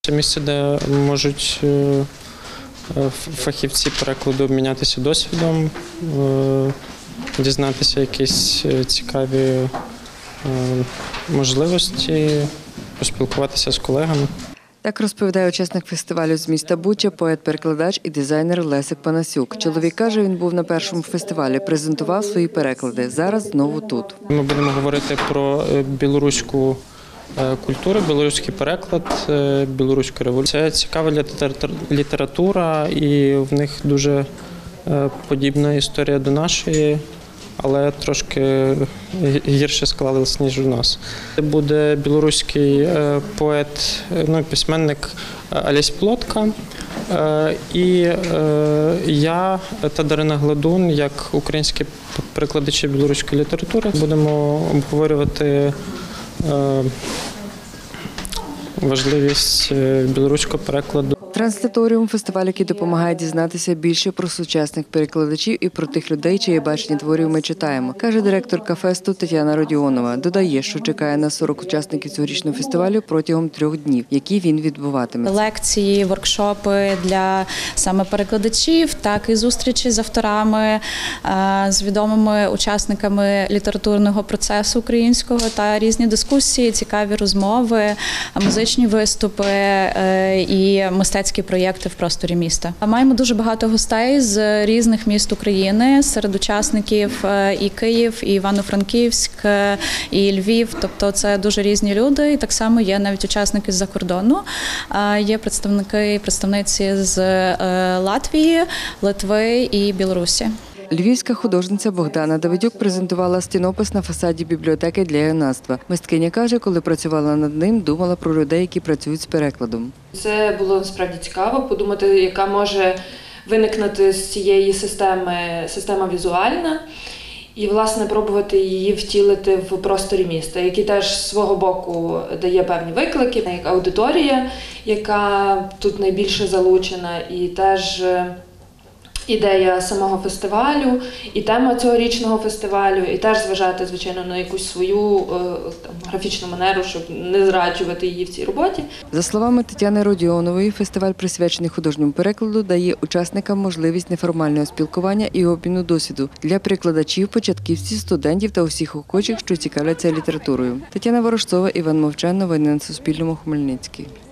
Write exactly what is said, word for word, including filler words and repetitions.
те місце, де можуть фахівці перекладу обмінятися досвідом, дізнатися якісь цікаві можливості, поспілкуватися з колегами. Так розповідає учасник фестивалю з міста Буча, поет-перекладач і дизайнер Лесик Панасюк. Чоловік каже, він був на першому фестивалі, презентував свої переклади. Зараз знову тут. Ми будемо говорити про білоруську культуру, білоруський переклад, білоруську революцію. Це цікава література, і в них дуже подібна історія до нашої, але трошки гірше склалось, ніж у нас. Це буде білоруський поет, ну, письменник Олесь Плотка. І я та Дарина Гладун, як українські перекладачі білоруської літератури, будемо обговорювати важливість білоруського перекладу. Трансліторіум – фестиваль, який допомагає дізнатися більше про сучасних перекладачів і про тих людей, чиє бачення творів ми читаємо, каже директорка фесту Тетяна Родіонова. Додає, що чекає на сорок учасників цьогорічного фестивалю протягом трьох днів, які він відбуватиметься. Лекції, воркшопи для саме перекладачів, так і зустрічі з авторами, з відомими учасниками літературного процесу українського та різні дискусії, цікаві розмови, музичні виступи і мистецькі проєкти в просторі міста. Маємо дуже багато гостей з різних міст України, серед учасників і Київ, і Івано-Франківськ, і Львів. Тобто це дуже різні люди. І так само є навіть учасники з-за кордону. Є представники і представниці з Латвії, Литви і Білорусі. Львівська художниця Богдана Давидюк презентувала стінопис на фасаді бібліотеки для юнацтва. Мисткиня каже, коли працювала над ним, думала про людей, які працюють з перекладом. Це було насправді цікаво подумати, яка може виникнути з цієї системи система візуальна, і, власне, пробувати її втілити в просторі міста, який теж з свого боку дає певні виклики, як аудиторія, яка тут найбільше залучена, і теж ідея самого фестивалю, і тема цьогорічного фестивалю, і теж зважати, звичайно, на якусь свою там, графічну манеру, щоб не зраджувати її в цій роботі. За словами Тетяни Родіонової, фестиваль, присвячений художньому перекладу, дає учасникам можливість неформального спілкування і обміну досвіду для перекладачів, початківців, студентів та усіх охочих, що цікавляться літературою. Тетяна Ворожцова, Іван Мовчан. Новини на Суспільному. Хмельницький.